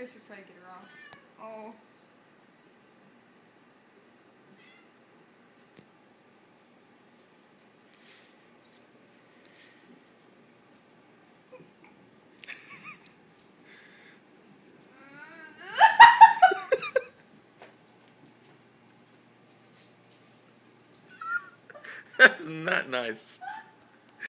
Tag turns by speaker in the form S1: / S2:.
S1: I should probably get her off. Oh.
S2: That's not nice.